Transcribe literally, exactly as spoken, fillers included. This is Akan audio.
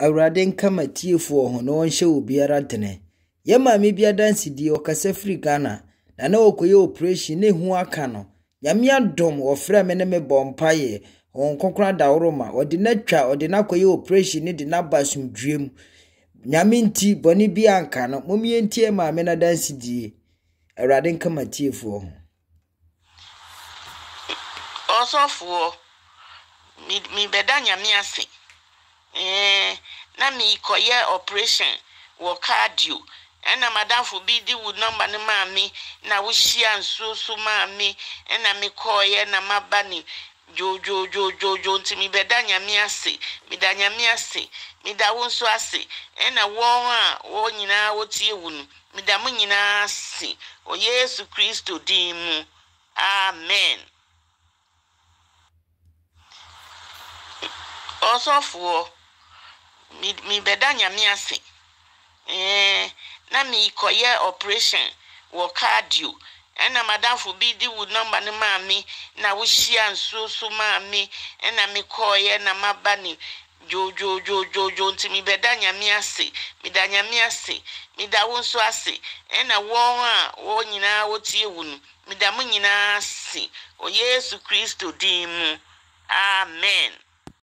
Awurade nka matiefo ho no onhye obiara dene. Ye maame bia dansi di okase free Ghana na na okoye operation ne hu aka no. Nyame adom ofre me ne me bompaye on konkora daworoma odi na twa odi na koye operation ne di na basumdwem. Nyame nti boni bia anka no momye ntie maame na dansi di. Awurade nka matiefo ho. Osofo mi mi beda nyame ase. Eh na mi koye operation wo cardio ena madam fu bi di would number ne maami na wo hia nso so maami ena mi koye na mabani jo jo jo jo jo nti mi beda nyame ase mi da nyame ase mi da wo nso ase ena wo a wo nyina wo tie wunu mi da mo nyina ase o Yesu Kristo din mu amen. Osofo mi mi beda nyame ase eh na mi koye operation wo cardio ena madam fu bi di would number ne maami na wo hia nso so maami ena mi koye na mabani jo jo jo jo jo nti mi beda nyame ase mi da nyame ase mi da wo nso ase ena wo a wo nyina wo tie wunu mi da mo nyina ase o Yesu Kristo din mu amen.